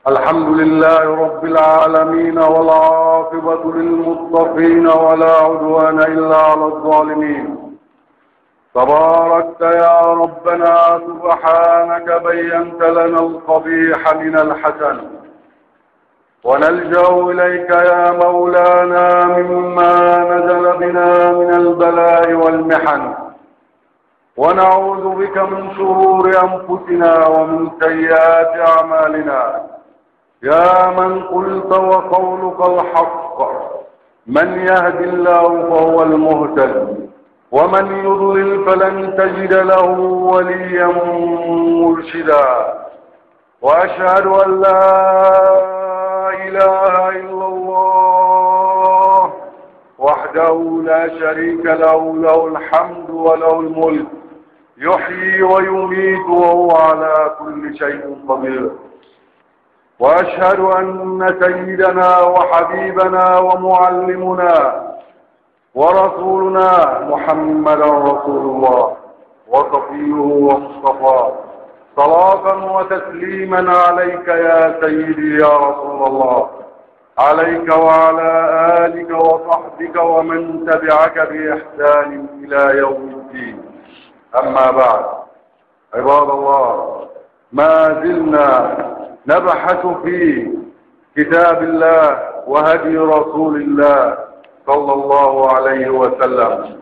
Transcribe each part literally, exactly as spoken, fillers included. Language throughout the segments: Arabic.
الحمد لله رب العالمين، والعاقبة للمتقين، ولا عدوان إلا على الظالمين. تباركت يا ربنا، سبحانك بينت لنا القبيح من الحسن، ونلجأ إليك يا مولانا مما نزل بنا من البلاء والمحن، ونعوذ بك من شرور أنفسنا ومن سيئات أعمالنا. يا من قلت وقولك الحق، من يهد الله فهو المهتد، ومن يضلل فلن تجد له وليا مرشدا. وأشهد أن لا إله إلا الله وحده لا شريك له، له الحمد وله الملك، يحيي ويميت وهو على كل شيء قدير. وأشهد أن سيدنا وحبيبنا ومعلمنا ورسولنا محمدا رسول الله وصفيه ومصطفاه، صلاة وتسليما عليك يا سيدي يا رسول الله، عليك وعلى آلك وصحبك ومن تبعك بإحسان إلى يوم الدين. أما بعد، عباد الله، ما زلنا نبحث في كتاب الله وهدي رسول الله صلى الله عليه وسلم.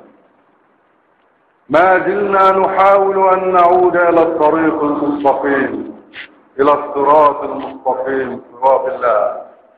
ما زلنا نحاول أن نعود إلى الطريق المستقيم، إلى الصراط المستقيم، صراط الله.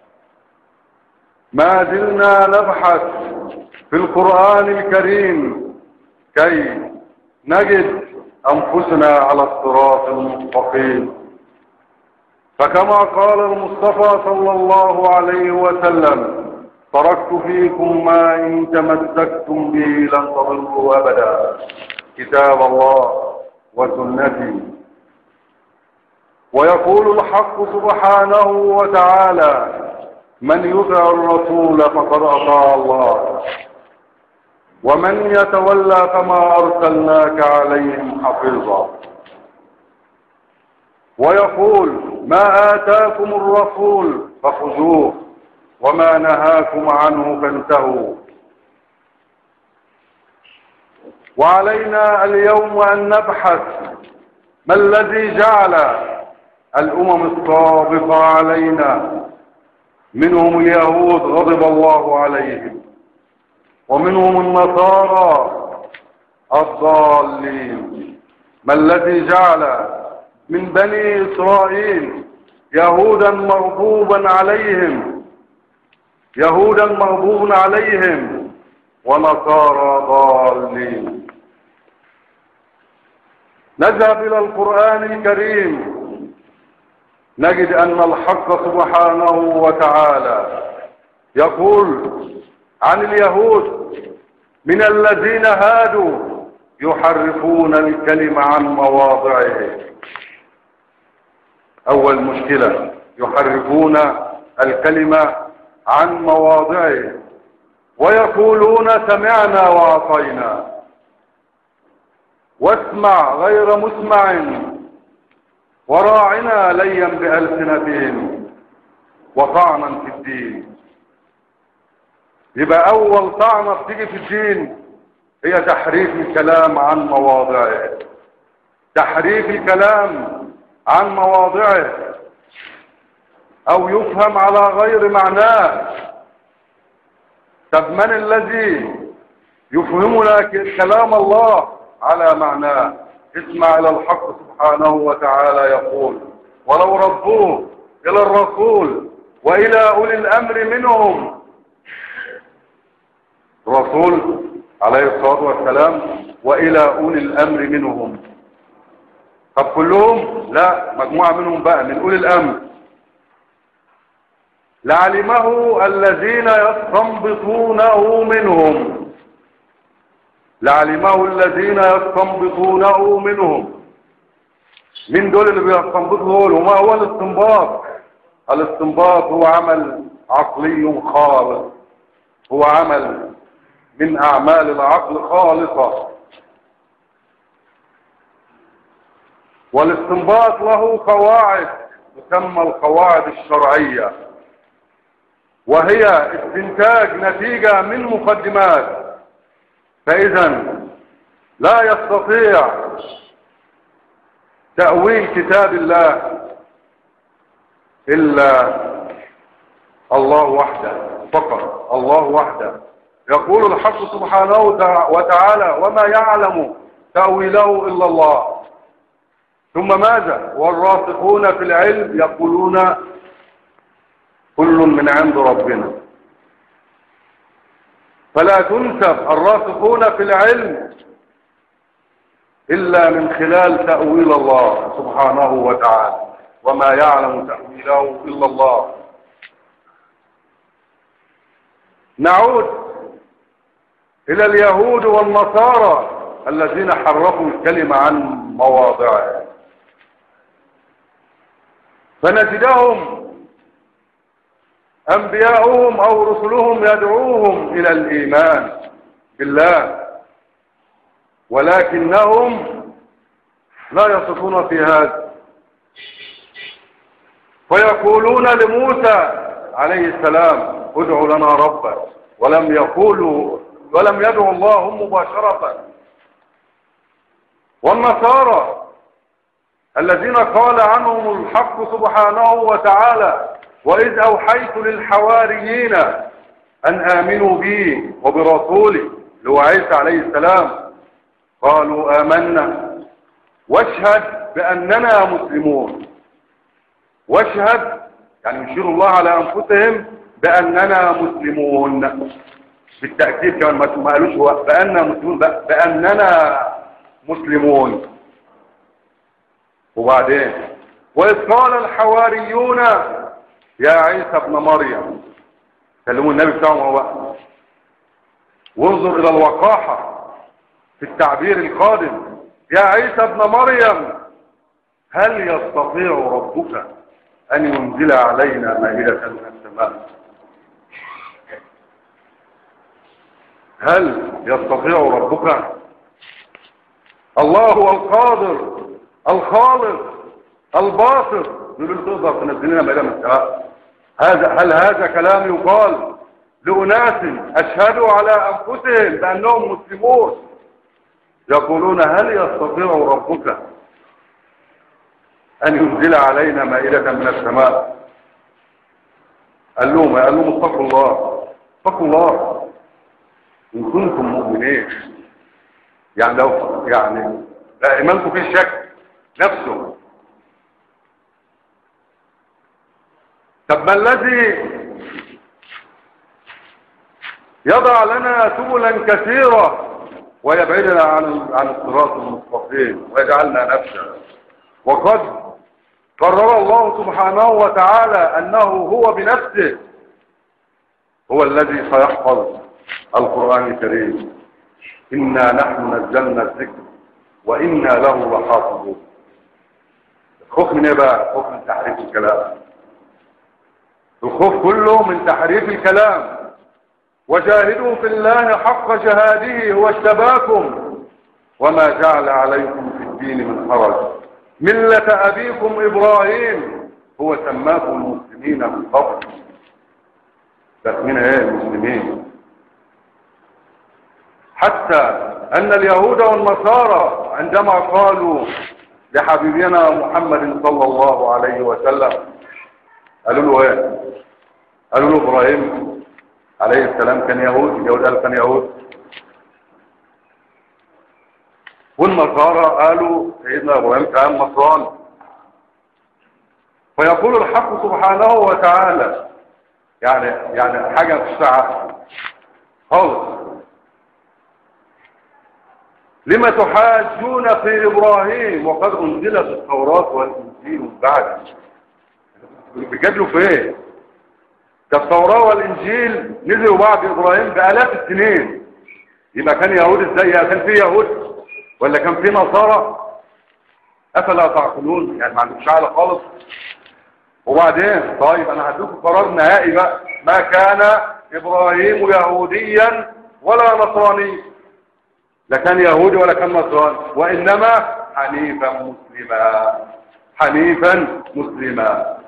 ما زلنا نبحث في القرآن الكريم كي نجد أنفسنا على الصراط المستقيم. فكما قال المصطفى صلى الله عليه وسلم: تركت فيكم ما إن تمسكتم به لن تضلوا أبدا، كتاب الله وسنتي. ويقول الحق سبحانه وتعالى: من يطع الرسول فقد أطاع الله، ومن يتولى فما أرسلناك عليهم حفيظا. ويقول: ما آتاكم الرسول فخذوه، وما نهاكم عنه فانتهوا. وعلينا اليوم أن نبحث ما الذي جعل الأمم السابقة علينا، منهم اليهود غضب الله عليهم، ومنهم النصارى الضالين، ما الذي جعل من بني إسرائيل يهودا مغضوبا عليهم يهودا مغضوب عليهم ونصارى ضالين. نذهب إلى القرآن الكريم نجد أن الحق سبحانه وتعالى يقول عن اليهود: من الذين هادوا يحرفون الكلم عن مواضعه. أول مشكلة، يحرفون الكلمة عن مواضعه، ويقولون سمعنا وعصينا، واسمع غير مسمع، وراعنا ليا بألسنتهم، وطعنا في الدين. يبقى أول طعنة بتيجي في الدين هي تحريف الكلام عن مواضعه، تحريف الكلام عن مواضعه، أو يفهم على غير معناه. طب من الذي يفهمنا كلام الله على معناه؟ اسمع إلى الحق سبحانه وتعالى يقول: ولو ردوه إلى الرسول وإلى أولي الأمر منهم. الرسول عليه الصلاة والسلام وإلى أولي الأمر منهم. طب كلهم؟ لا، مجموعة منهم بقى من أولي الأمر. لعلمه الذين يستنبطونه منهم، لعلمه الذين يستنبطونه منهم. من دول اللي بيستنبطوا دول؟ وما هو الاستنباط؟ الاستنباط هو عمل عقلي خالص، هو عمل من أعمال العقل خالصة. والاستنباط له قواعد تسمى القواعد الشرعية، وهي استنتاج نتيجة من مقدمات. فإذا لا يستطيع تأويل كتاب الله إلا الله وحده فقط، الله وحده. يقول الحق سبحانه وتعالى: وما يعلم تأويله إلا الله. ثم ماذا؟ والراسخون في العلم يقولون كل من عند ربنا. فلا تنسب الراسخون في العلم إلا من خلال تأويل الله سبحانه وتعالى، وما يعلم تأويله إلا الله. نعود إلى اليهود والنصارى الذين حرفوا الكلمة عن مواضعه، فنجدهم أنبياؤهم أو رسلهم يدعوهم إلى الإيمان بالله، ولكنهم لا يصفون في هذا. فيقولون لموسى عليه السلام: ادع لنا ربك، ولم يقولوا ولم يدعوا الله مباشرة. والنصارى الذين قال عنهم الحق سبحانه وتعالى: وإذ أوحيت للحواريين أن آمنوا بي وبرسولي، اللي هو عيسى عليه السلام، قالوا آمنا واشهد بأننا مسلمون. واشهد يعني يشير الله على أنفسهم بأننا مسلمون، بالتأكيد كمان ما قالوش هو بأننا مسلمون، بأننا مسلمون. وبعدين: وإذ قال الحواريون يا عيسى ابن مريم، كلموا النبي بتاعهم هو. وانظر إلى الوقاحة في التعبير القادم: يا عيسى ابن مريم هل يستطيع ربك أن ينزل علينا مائدة من السماء؟ هل يستطيع ربك؟ الله هو القادر الخالق الباسط، يقول تقدر تنزل لنا مائدة من السماء؟ هذا هل هذا كلام يقال لأناس أشهدوا على أنفسهم بأنهم مسلمون يقولون هل يستطيع ربك أن ينزل علينا مائدة من السماء؟ قال لهم قال لهم اتقوا الله، اتقوا الله إن كنتم مؤمنين. يعني لو يعني لا إيمانكم فيه شك نفسه. طب ما الذي يضع لنا سبلا كثيرة ويبعدنا عن عن الصراط المستقيم ويجعلنا نفسا؟ وقد قرر الله سبحانه وتعالى أنه هو بنفسه هو الذي سيحفظ القرآن الكريم. إنا نحن نزلنا الذكر وإنا له لحافظون. الخوف من ايه بقى؟ الخوف من تحريف الكلام. الخوف كله من تحريف الكلام. وجاهدوا في الله حق جهاده هو اجتباكم وما جعل عليكم في الدين من حرج ملة أبيكم إبراهيم هو سماكم المسلمين من قبل. تسمين ايه المسلمين؟ حتى أن اليهود والنصارى عندما قالوا لحبيبنا محمد صلى الله عليه وسلم قالوا له ايه؟ قالوا له إبراهيم عليه السلام كان يهود، اليهود قالوا كان يهود، والنصارى قالوا سيدنا إبراهيم كان نصراني. فيقول الحق سبحانه وتعالى يعني يعني حاجة في الساعة خالص: لما تحاجون في إبراهيم وقد أنزلت التوراة والإنجيل من بعده؟ بيجادلوا في ايه؟ ده التوراة والإنجيل نزلوا بعد إبراهيم بآلاف السنين. يبقى كان يهود ازاي؟ كان في يهود ولا كان في نصارى؟ أفلا تعقلون؟ يعني ما عندكش عقل خالص. وبعدين طيب أنا هديكم قرار نهائي بقى: ما كان إبراهيم يهوديا ولا نصراني، لا كان يهودي ولا كان نصراني، وإنما حنيفا مسلما. حنيفا مسلما.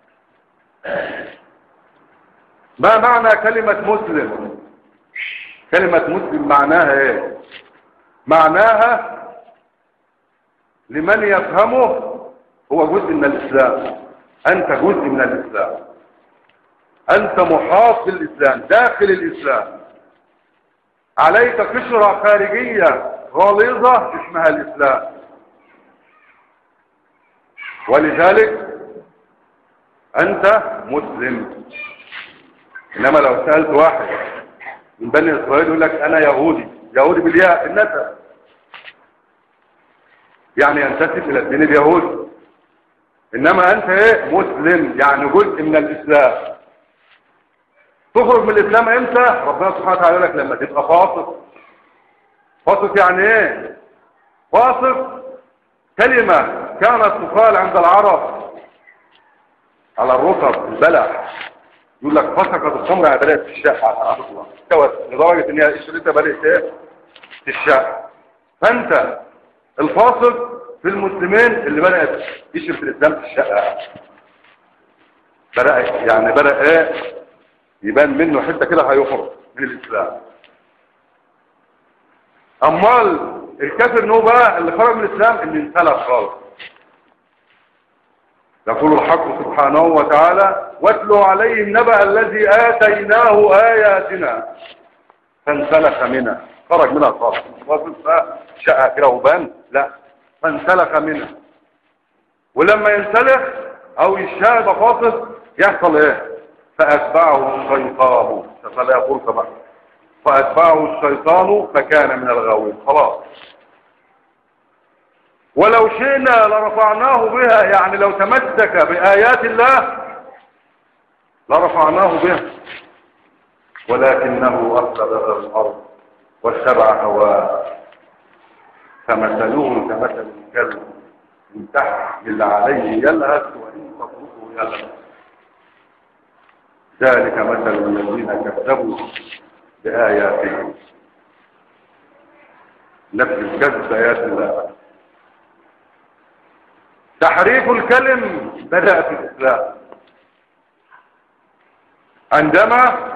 ما معنى كلمة مسلم؟ كلمة مسلم معناها ايه؟ معناها لمن يفهمه هو جزء من الإسلام. أنت جزء من الإسلام، أنت محاط بالإسلام، داخل الإسلام، عليك قشرة خارجية غليظة اسمها الإسلام. ولذلك أنت مسلم. إنما لو سألت واحد من بني إسرائيل يقول لك أنا يهودي، يهودي بالياء النسب، يعني ينتسب إلى الدين اليهودي. إنما أنت إيه؟ مسلم، يعني جزء من الإسلام. تخرج من الإسلام إمتى؟ ربنا سبحانه وتعالى يقول لك لما تبقى فاسق. فاسق يعني إيه؟ فاسق كلمة كانت تقال عند العرب على الرطب البلح، يقول لك فسقت الخمر على بدأت في الشقة على عبد الله، استوت لدرجة إن هي قشرتها بدأت إيه؟ في الشقة. فأنت الفاسق في المسلمين اللي بدأت قشر في الإسلام في الشقة، بدأ يعني بدأ إيه؟ يبان منه حتة كده هيخرج من الإسلام. أمال الكافر نو بقى اللي خرج من الإسلام اللي انسلخ خالص. يقول الحق سبحانه وتعالى: واتلوا عليهم نبأ الذي آتيناه آياتنا فانسلخ منها. خرج منها خالص، شقة كده وبان، لا، فانسلخ منها. ولما ينسلخ أو يشاهد فاصل يحصل إيه؟ فأتبعه الشيطان، فلا فرصة بقى، فأتبعه الشيطان فكان من الغاوين. خلاص. ولو شئنا لرفعناه بها، يعني لو تمسك بآيات الله لرفعناه بها، ولكنه أخلد إلى الأرض واتبع هواه فمثله كمثل الكلب إن تحمل عليه يلهث وإن تتركه يلهث. ذلك مثل الذين كذبوا بآياتهم. نفس الكذب بآيات الله. تحريف الكلم بدأ في الإسلام عندما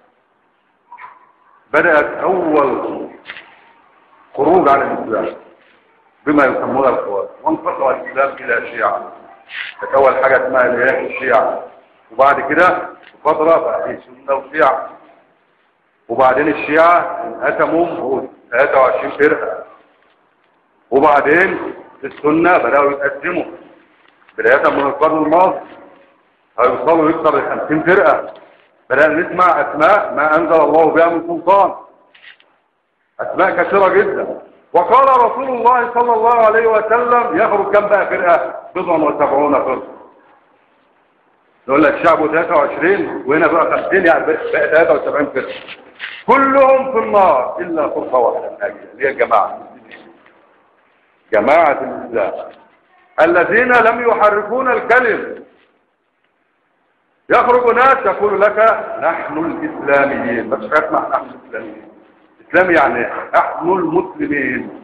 بدأت أول خروج عن الإسلام بما يسمونه الخوارج، وانقسم الإسلام إلى شيعة. كانت أول حاجة اسمها الشيعة، وبعد كده فترة بقى سنة وشيعة، وبعدين الشيعة انقسموا ثلاثة وعشرين فرقة، وبعدين السنة بدأوا يتقسموا بداية من القرن الماضي هيوصلوا يكثر ل خمسين فرقة. بدأنا نسمع أسماء ما أنزل الله بها من سلطان، أسماء كثيرة جدا. وقال رسول الله صلى الله عليه وسلم يخرج كم بقى فرقة؟ بضع وسبعون فرقة. يقول لك شعبه ثلاثة وعشرين وهنا بقى خمسين، يعني بقى ثلاثة وسبعين فرقة، كلهم في النار إلا فرقة واحدة اللي هي الجماعة، جماعة الإسلام الذين لم يحرفون الكلم. يخرج ناس يقول لك نحن الإسلاميين، بس اسمع نحن الإسلاميين. الإسلام يعني نحن المسلمين،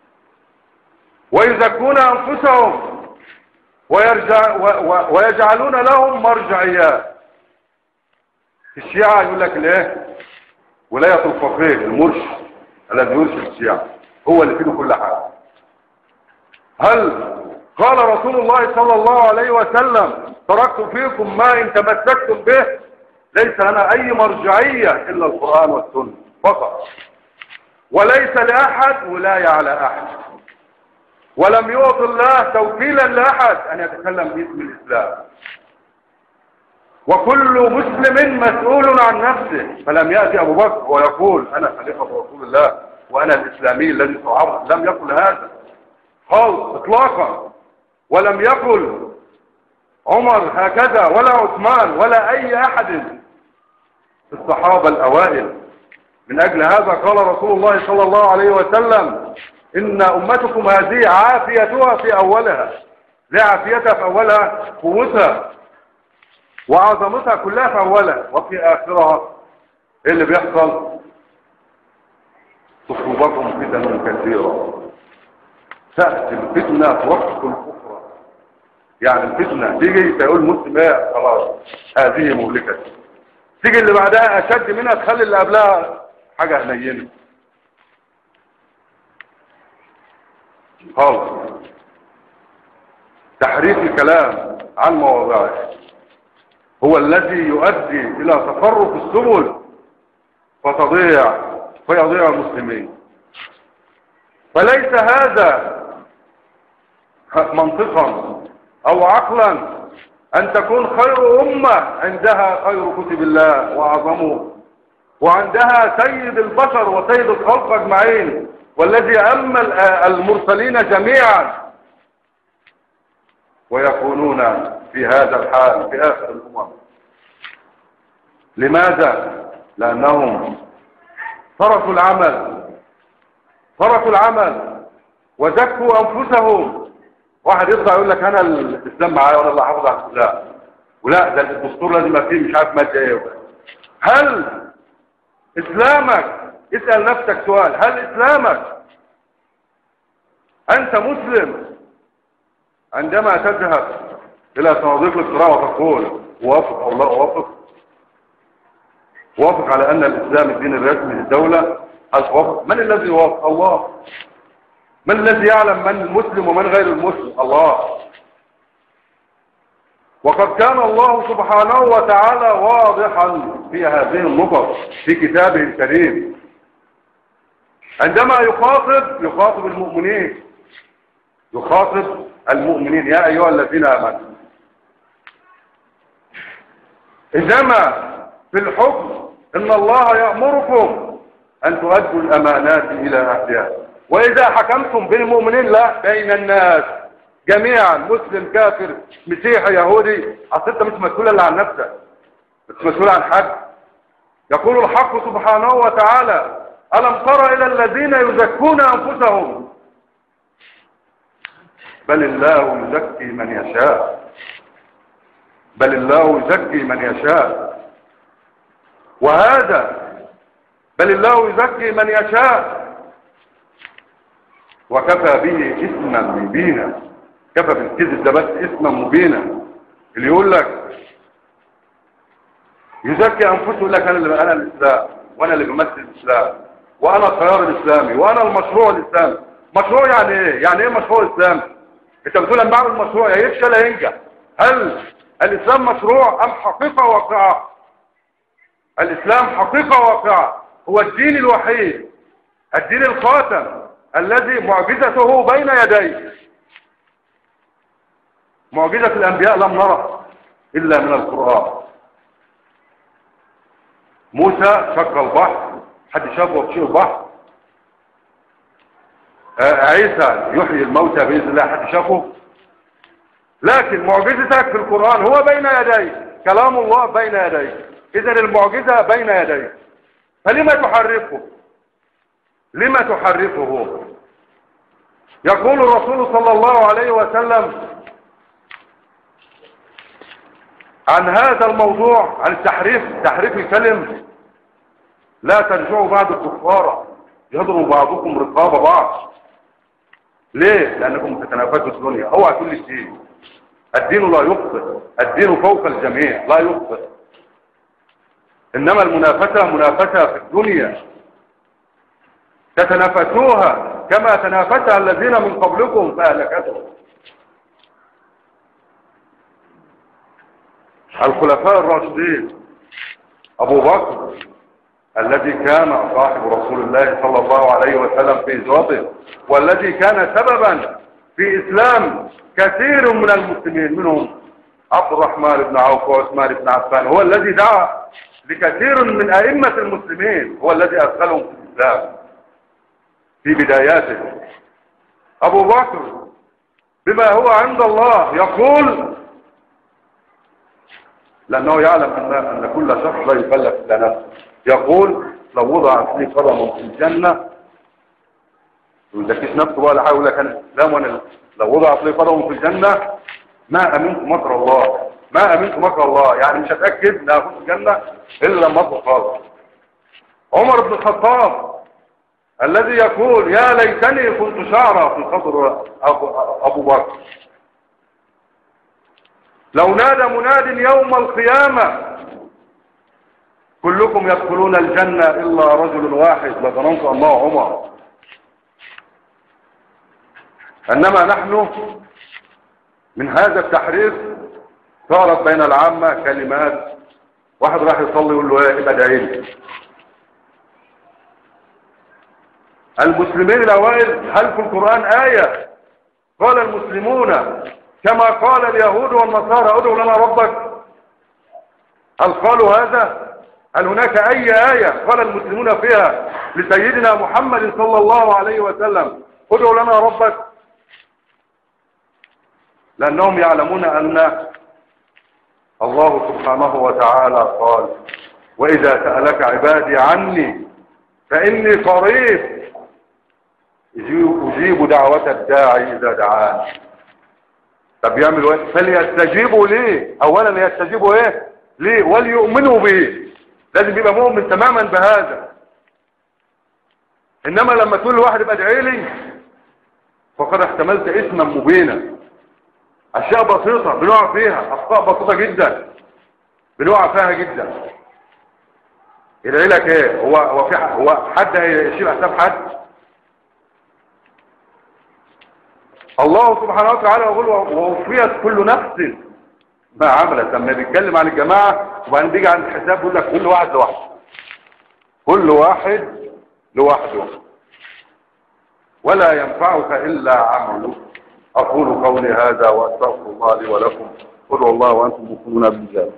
ويزكون أنفسهم ويرجع ويجعلون لهم مرجعيات. الشيعة يقول لك ليه؟ ولاية الفقيه المرشد الذي يرشد الشيعة هو اللي فيه كل حاجة. هل قال رسول الله صلى الله عليه وسلم تركت فيكم ما إن تمسكتم به؟ ليس لنا أي مرجعية إلا القرآن والسنة فقط، وليس لأحد ولاية على أحد، ولم يعط الله توكيلا لأحد أن يتكلم باسم الإسلام، وكل مسلم مسؤول عن نفسه. فلم يأتي أبو بكر ويقول أنا خليفة رسول الله وأنا الإسلامي الذي تعرض، لم يقل هذا خالص إطلاقا. ولم يقل عمر هكذا ولا عثمان ولا أي أحد في الصحابة الأوائل. من أجل هذا قال رسول الله صلى الله عليه وسلم إن أمتكم هذه عافيتها في أولها. لا عافيتها في أولها قوتها وعظمتها كلها في أولها، وفي آخرها إيه اللي بيحصل؟ تصيبكم فتن كثيرة، تأتي الفتنة ترقق الكفر يعني الفتنة تيجي تقول مسلم ايه خلاص هذه مهلكة، تيجي اللي بعدها اشد منها تخلي اللي قبلها حاجة هنينة خالص. تحريف الكلام عن مواضعه هو الذي يؤدي الى تفرق السبل فتضيع فيضيع المسلمين. فليس هذا منطقا او عقلا ان تكون خير امة عندها خير كتب الله واعظمه، وعندها سيد البشر وسيد الخلق اجمعين والذي اما المرسلين جميعا، ويكونون في هذا الحال في اخر الامم. لماذا؟ لانهم تركوا العمل تركوا العمل وزكوا انفسهم. واحد يطلع يقول لك انا الاسلام معايا وانا اللي حافظ على الاسلام، ولا ده الدستور لازم يبقى فيه مش عارف ماده ايه. هل اسلامك، اسال نفسك سؤال، هل اسلامك انت مسلم عندما تذهب الى صناديق الاقتراع وتقول وافق الله وافق وافق على ان الاسلام الدين الرسمي للدوله؟ هل توافق؟ من الذي يوافق؟ الله. من الذي يعلم من المسلم ومن غير المسلم؟ الله. وقد كان الله سبحانه وتعالى واضحا في هذه النقط في كتابه الكريم عندما يخاطب يخاطب المؤمنين يخاطب المؤمنين يا ايها الذين امنوا. انما في الحكم ان الله يأمركم ان تؤدوا الامانات الى اهلها، واذا حكمتم بين المؤمنين لا بين الناس جميعا، مسلم كافر مسيحي يهودي، اصل انت مش مسؤول الا عن نفسك، مش مسؤول عن حد. يقول الحق سبحانه وتعالى ألم تر إلى الذين يزكون أنفسهم بل الله يزكي من يشاء بل الله يزكي من يشاء وهذا بل الله يزكي من يشاء وكفى به إثما مبينا. كفى بالكذب ده بس إثما مبينا. اللي يقول لك يزكي أنفسه يقول لك أنا اللي أنا الإسلام وأنا اللي بمثل الإسلام وأنا التيار الإسلامي وأنا المشروع الإسلامي. مشروع يعني إيه؟ يعني إيه مشروع إسلامي؟ أنت بتقول أنا بعمل مشروع يا يفشل يا ينجح. هل الإسلام مشروع أم حقيقة واقعة؟ الإسلام حقيقة واقعة، هو الدين الوحيد، الدين الخاتم الذي معجزته بين يديه. معجزة الأنبياء لم نرى إلا من القرآن. موسى شق البحر، حد شافه بشيء البحر؟ عيسى يحيي الموتى بإذن الله، حد شافه؟ لكن معجزتك في القرآن هو بين يديك، كلام الله بين يديك، إذن المعجزة بين يديك. فلما تحرفه؟ لما تحرفه؟ يقول الرسول صلى الله عليه وسلم عن هذا الموضوع، عن التحريف، تحريف الكلم: لا ترجعوا بعد الكفار يضرب بعضكم رقاب بعض. ليه؟ لأنكم تتنافسوا الدنيا. اوعى تقول لي الدين الدين لا يخطئ، الدين فوق الجميع لا يخطئ، إنما المنافسة منافسة في الدنيا تتنافسوها كما تنافسها الذين من قبلكم فأهلكتهم. الخلفاء الراشدين، أبو بكر الذي كان صاحب رسول الله صلى الله عليه وسلم في هجرته، والذي كان سببا في إسلام كثير من المسلمين، منهم عبد الرحمن بن عوف وعثمان بن عفان، هو الذي دعا لكثير من أئمة المسلمين، هو الذي أدخلهم في الإسلام في بداياته. أبو بكر بما هو عند الله يقول، لأنه يعلم أن أن كل شخص لا يكلف إلا نفسه، يقول لو وضع في قدم في الجنة، يذكيش نفسه ولا حاول لك أنا الإسلام، وأنا لو وضع في قدم في الجنة ما أمنت مكر الله، ما أمنت مكر الله، يعني مش هتأكد لا أخذ الجنة إلا لما أطلق خالص. عمر بن الخطاب الذي يقول يا ليتني كنت شعرا في خضر أبو, أبو بكر، لو نادى مناد يوم القيامة كلكم يدخلون الجنة إلا رجل واحد لظننت أنه عمر. إنما نحن من هذا التحريف صارت بين العامة كلمات. واحد راح يصلي يقول له ايه ابقى ادعي. المسلمين الأوائل هل في القرآن آية قال المسلمون كما قال اليهود والنصارى ادعوا لنا ربك؟ هل قالوا هذا؟ هل هناك أي آية قال المسلمون فيها لسيدنا محمد صلى الله عليه وسلم ادعوا لنا ربك؟ لأنهم يعلمون أن الله سبحانه وتعالى قال وإذا سألك عبادي عني فإني قريب أجيب دعوة الداعي إذا دعان. طب يعملوا ايه؟ فليستجيبوا ليه. أولا يستجيبوا ايه ليه وليؤمنوا به. لازم يبقى مؤمن تماما بهذا. إنما لما تقول لواحد ابقى ادعي لي فقد احتملت اسما مبينا. أشياء بسيطة بنقع فيها، أخطاء بسيطة جدا بنقع فيها جدا. يدعي لك ايه؟ هو هو في هو حد هيشيل حساب حد؟ الله سبحانه وتعالى يقول ووفيت كل نفس ما عملت. لما بيتكلم عن الجماعة وبعدين بيجي عن الحساب يقول لك كل واحد لوحده، كل واحد لوحده ولا ينفعك إلا عمله. أقول قولي هذا وأستغفر الله لي ولكم. ادعوا الله وأنتم موقنون بالإجابة.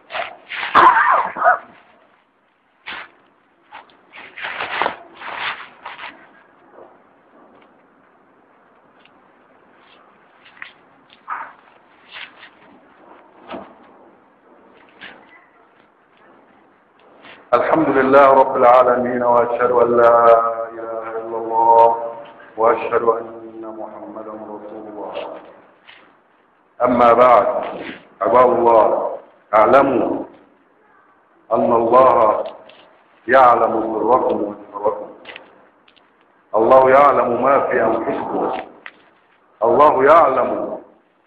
الحمد لله رب العالمين وأشهد أن لا إله إلا الله وأشهد أن محمدا رسول الله. أما بعد عباد الله اعلموا أن الله يعلم سركم وجهركم. الله يعلم ما في أنفسكم. الله يعلم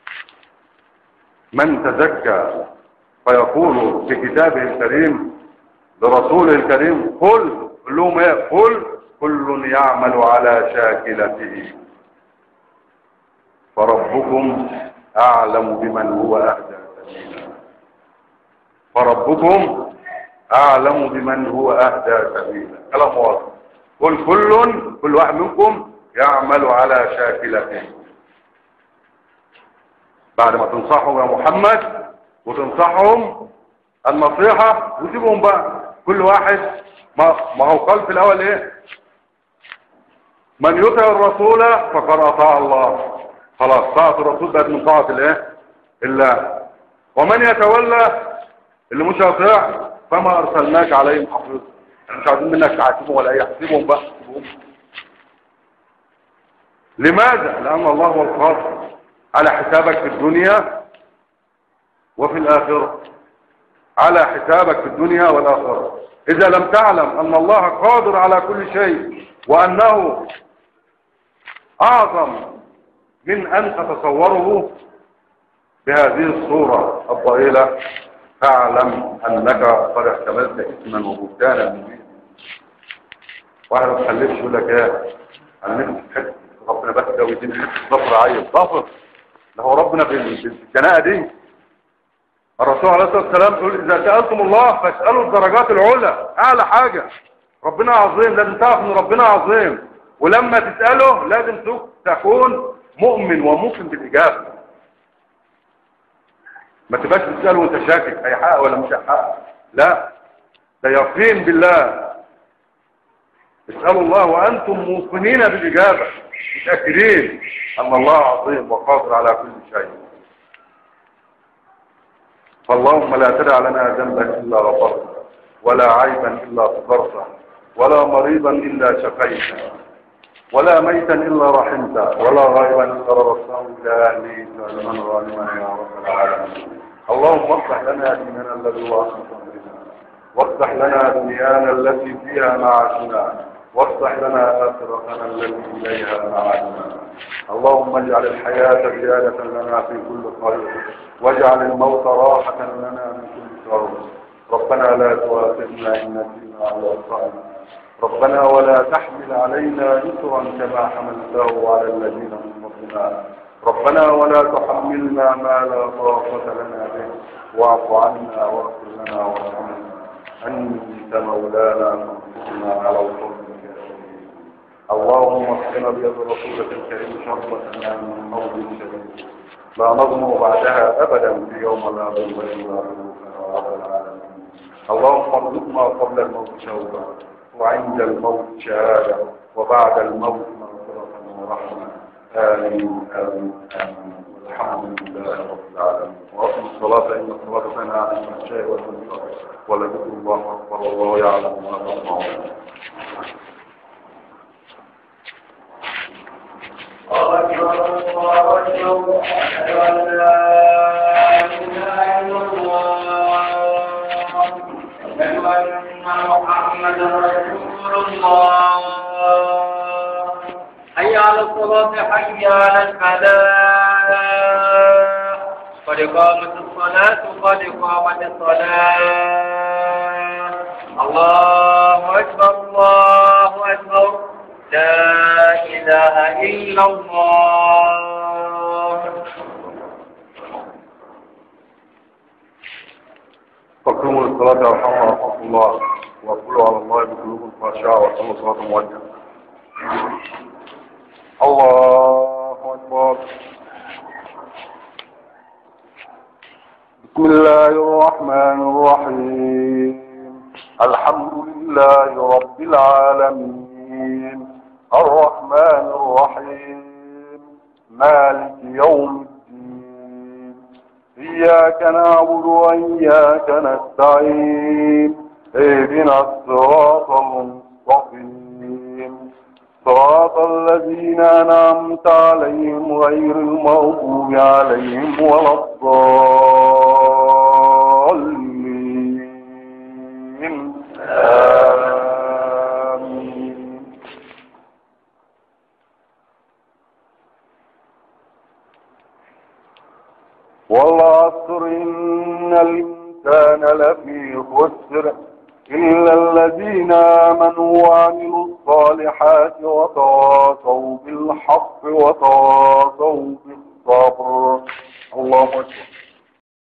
من تزكى فيقول في كتابه الكريم لرسوله الكريم قل قل لهم ايه؟ قل كل يعمل على شاكلته فربكم أعلم بمن هو أهدى سبيلا. فربكم أعلم بمن هو أهدى سبيلا. كلام واضح. قل كل كل واحد منكم يعمل على شاكلته. بعد ما تنصحهم يا محمد وتنصحهم النصيحة وسيبهم بقى كل واحد ما, ما هو قال في الأول ايه؟ من يطع الرسول فقد أطاع الله. خلاص طاعة الرسول بقت من طاعة الايه؟ الله. ومن يتولى اللي مش هيطيع فما أرسلناك عليهم حفيظ. احنا مش عايزين منك تعاتبهم ولا اي حسيبهم بقى سيبهم. لماذا؟ لأن الله هو القادر على حسابك في الدنيا وفي الآخرة. على حسابك في الدنيا والآخرة. إذا لم تعلم أن الله قادر على كل شيء وأنه أعظم من أن تتصوره بهذه الصورة الضئيلة فاعلم أنك قد احتملت إثما وبهتانا مبينا. واحد ما تخليش يقول لك ايه انا نفسي حته ربنا بس لو يديني حته ظفر عيل ظفر. ده هو ربنا في الجناء دي. الرسول عليه الصلاه والسلام يقول اذا سالتم الله فاسالوا الدرجات العلى. اعلى حاجه ربنا عظيم. لازم تعرف ان ربنا عظيم. ولما تساله لازم تكون مؤمن وموقن بالاجابه. ما تبقاش تساله وانت شاكك هيحقق ولا مش هيحقق. لا ده يقين بالله. اسالوا الله وانتم موقنين بالاجابه متاكدين ان الله عظيم وقادر على كل شيء. فاللهم لا تدع لنا ذنبا الا غفرته ولا عيبا الا سترته ولا مريضا الا شفيته ولا ميتا الا رحمته ولا غائبا الا رددته الى اهله سالما غانما يا رب العالمين. اللهم اصلح لنا ديننا الذي هو عصمة امرنا واصلح لنا دنيانا التي فيها معاشنا واصلح لنا آخرتنا التي إليها معادنا. اللهم اجعل الحياة زيادة لنا في كل خير، واجعل الموت راحة لنا من كل شر. ربنا لا تؤاخذنا إن نسينا أو أخطأنا. ربنا ولا تحمل علينا إصرا كما حملته على الذين من قبلنا. ربنا ولا تحملنا ما لا طاقة لنا به، واعف عنا واغفر لنا وارحمنا. أنت مولانا فانصرنا على القوم الكافرين. اللهم اسقنا بيد رسولك الكريم شربة من حوض شديد لا نظمأ بعدها أبدا في يوم لا ظل إلا ظلك يا رب العالمين. اللهم ارزقنا قبل الموت توبة، وعند الموت شهادة، وبعد الموت مغفرة ورحمة. آمين آمين آمين. الحمد لله رب العالمين. وأقم الصلاة إن الصلاة تنهى عن الفحشاء والمنكر، ولذكر الله أكبر والله يعلم ما تصنعون. الله أكبر الله أكبر أشهد أن لا إله إلا الله أشهد أن محمدا رسول الله. حي على الصلاة حي على الفلاح قد قامت الصلاة قد قامت الصلاة. الله أكبر الله أكبر لا إله إلا الله. تقوموا للصلاة يرحمنا رحمة الله، وقولوا على الله بقلوب خاشعة وصلوا صلاة موجهة. الله أكبر. بسم الله الرحمن الرحيم. الحمد لله رب العالمين الرحمن الرحيم مالك يوم الدين. إياك نعبد وإياك نستعين. اهدنا الصراط المستقيم صراط الذين أنعمت عليهم غير المغضوب عليهم ولا الضالين. آمين. والعصر إن الإنسان لفي خسر إلا الذين آمنوا وعملوا الصالحات وتواصوا بالحق وتواصوا بالصبر. الله أكبر.